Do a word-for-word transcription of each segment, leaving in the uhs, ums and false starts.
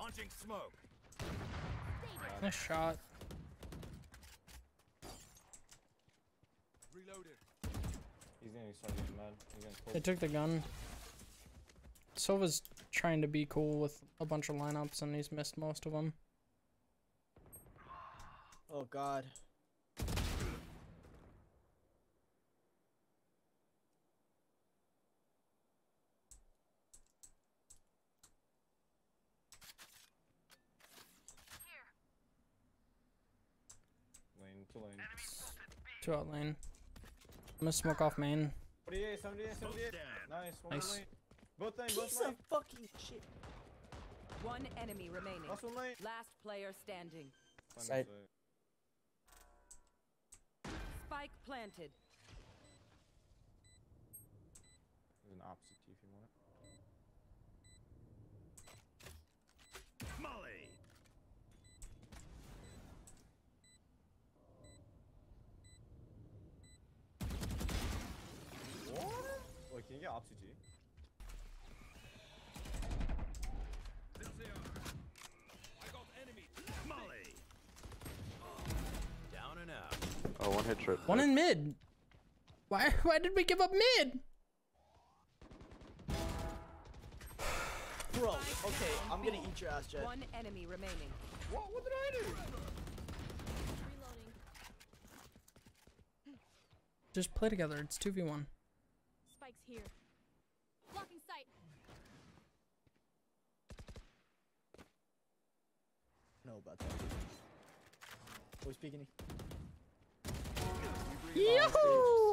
Launching smoke. Nice shot. Reloaded. He's gonna start getting mad. He's gonna They took the gun. Silva's trying to be cool with a bunch of lineups and he's missed most of them. Oh god. lane to lane. Two out lane. I'm gonna smoke off main. forty-eight, seventy-eight, seventy-eight. Nice. One Nice. lane. Both lane, Piece both of lane. fucking shit. One enemy remaining. Last one lane. Last player standing. Side. Spike planted. There's an opposite T if you want it. Molly. What? Wait, can you get opposite T? There they are. I got enemy. Molly. Down and out. Oh, one hit trip. One in mid. Why? Why did we give up mid? Bro, okay, I'm gonna eat your ass, Jet. One enemy remaining. What? What did I do? Reloading. Just play together. It's two v one. Spike's here. Blocking sight. No about that. Boy speaking. Yahoo!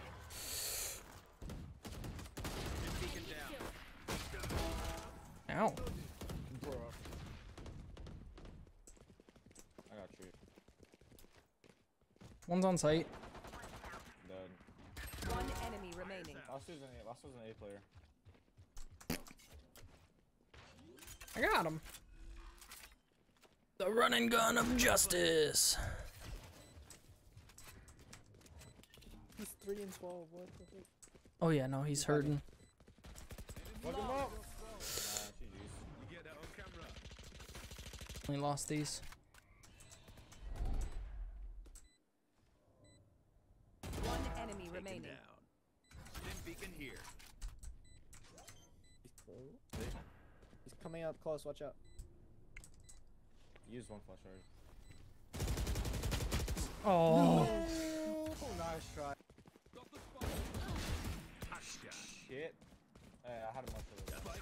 Beacon down. Ow. Bro. I got you. One's on site. Dead. One enemy remaining. Last was an A. Last was an A player. I got him. The run and gun of justice. He's three and twelve. What the fuck? Oh yeah, no, he's hurting. Fuck him up. Nah, G G's. You get that on camera. We lost these. One enemy Taken remaining. down. Stim beacon here. He's close. He's coming up close. Watch out. Use one flash already. Oh. Oh, nice try. Got the spot. Touchdown. Shit. Hey, I had a much of it. Spike.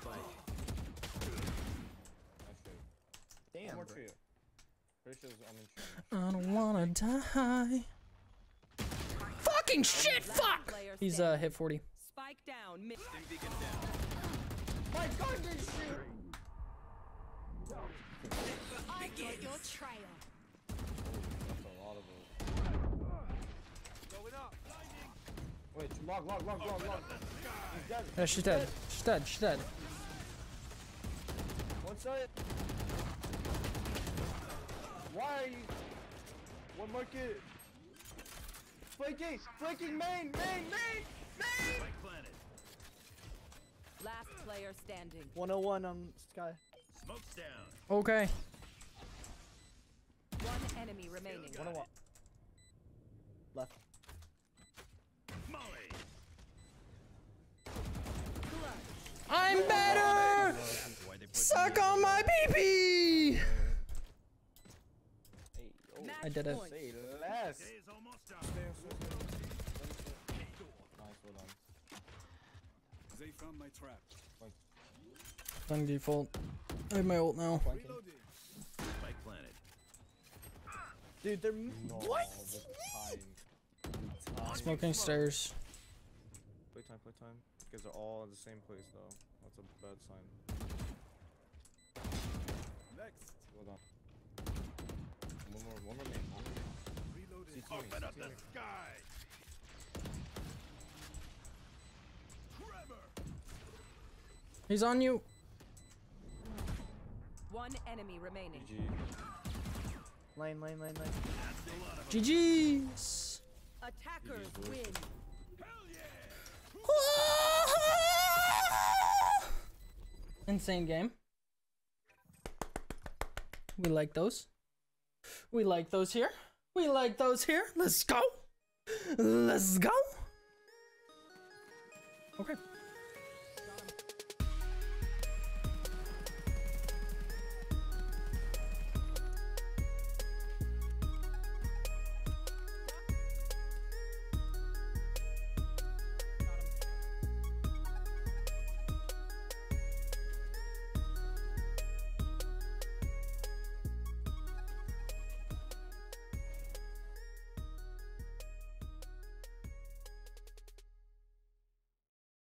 Nice trade. Damn. One more Bro. trio. Pretty sure there's only trio. I don't wanna die. Fucking shit! Last Fuck. player He's uh standing. hit forty. Spike down. Mid. Stim beacon down. My God, this shit. I get your trail. That's a lot of it. Going up. Blinding. Wait, log, log, log, log, log. He's dead. Yeah, she's dead. She's dead. She's dead. One side. Why are you? One market. Flanking, flanking, main, main, main, main. Spike planted. Last player standing. one oh one on Sky. Smoke's down. Okay. One enemy remaining. one oh one. Left. Molly. I'm better. Why they put Suck on my pee pee. Hey, oh, Match I did it. point. say less. Day is almost done. Stay, stay, stay. Nice, well done. They found my trap. On default. I have my ult now. Flanking. Spike planted. Dude, they're. No, What? the time. The time. Smoking stairs. Playtime, playtime. You guys are all in the same place though. That's a bad sign. Next. Well done. One more, one more main. One more main. Reloading. C T main, Open C up T the main. sky. Trevor. He's on you. One enemy remaining. G G. Lane, lane, lane, lane. That's a lot of G G's. Attackers G G's, boys. win. Hell yeah. Insane game. We like those. We like those here. We like those here. Let's go. Let's go. Okay.